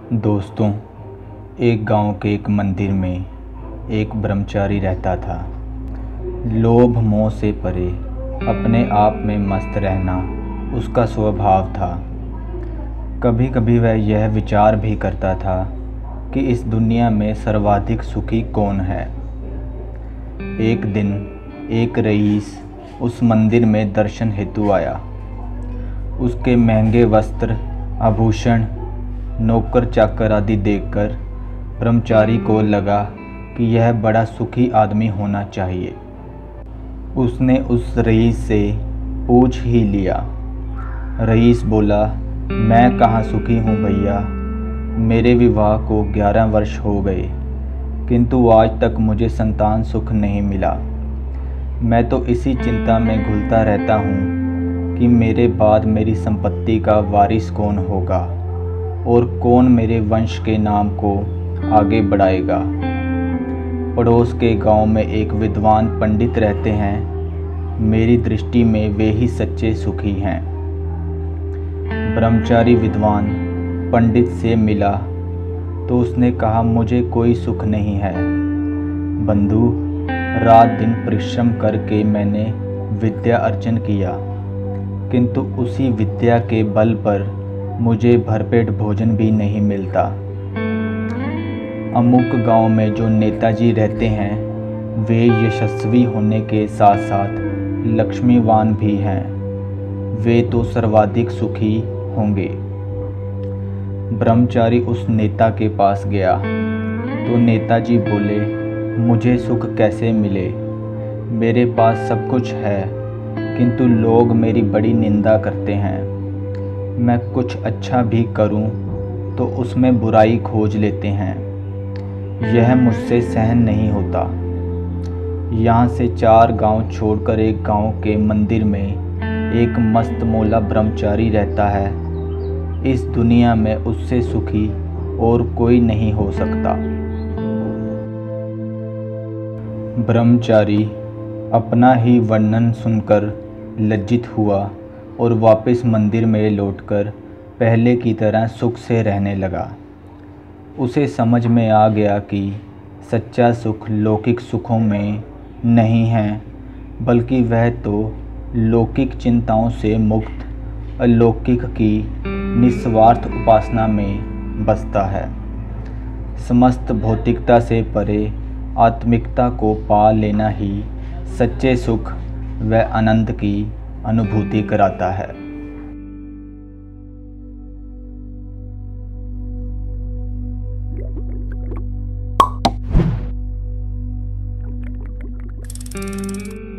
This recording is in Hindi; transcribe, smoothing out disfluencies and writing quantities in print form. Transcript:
दोस्तों, एक गांव के एक मंदिर में एक ब्रह्मचारी रहता था। लोभ मोह से परे अपने आप में मस्त रहना उसका स्वभाव था। कभी कभी वह यह विचार भी करता था कि इस दुनिया में सर्वाधिक सुखी कौन है। एक दिन एक रईस उस मंदिर में दर्शन हेतु आया। उसके महंगे वस्त्र, आभूषण, नौकर चाकर आदि देखकर ब्रह्मचारी को लगा कि यह बड़ा सुखी आदमी होना चाहिए। उसने उस रईस से पूछ ही लिया। रईस बोला, मैं कहाँ सुखी हूँ भैया, मेरे विवाह को 11 वर्ष हो गए, किंतु आज तक मुझे संतान सुख नहीं मिला। मैं तो इसी चिंता में घुलता रहता हूँ कि मेरे बाद मेरी संपत्ति का वारिस कौन होगा और कौन मेरे वंश के नाम को आगे बढ़ाएगा। पड़ोस के गांव में एक विद्वान पंडित रहते हैं। मेरी दृष्टि में वे ही सच्चे सुखी हैं। ब्रह्मचारी विद्वान पंडित से मिला तो उसने कहा, मुझे कोई सुख नहीं है बंधु। रात दिन परिश्रम करके मैंने विद्या अर्जन किया, किंतु उसी विद्या के बल पर मुझे भरपेट भोजन भी नहीं मिलता। अमुक गांव में जो नेताजी रहते हैं वे यशस्वी होने के साथ साथ लक्ष्मीवान भी हैं। वे तो सर्वाधिक सुखी होंगे। ब्रह्मचारी उस नेता के पास गया तो नेताजी बोले, मुझे सुख कैसे मिले, मेरे पास सब कुछ है, किंतु लोग मेरी बड़ी निंदा करते हैं। मैं कुछ अच्छा भी करूं तो उसमें बुराई खोज लेते हैं। यह मुझसे सहन नहीं होता। यहाँ से 4 गांव छोड़कर एक गांव के मंदिर में एक मस्त मौला ब्रह्मचारी रहता है। इस दुनिया में उससे सुखी और कोई नहीं हो सकता। ब्रह्मचारी अपना ही वर्णन सुनकर लज्जित हुआ और वापस मंदिर में लौटकर पहले की तरह सुख से रहने लगा। उसे समझ में आ गया कि सच्चा सुख लौकिक सुखों में नहीं है, बल्कि वह तो लौकिक चिंताओं से मुक्त अलौकिक की निस्वार्थ उपासना में बसता है। समस्त भौतिकता से परे आत्मिकता को पा लेना ही सच्चे सुख व आनंद की अनुभूति कराता है।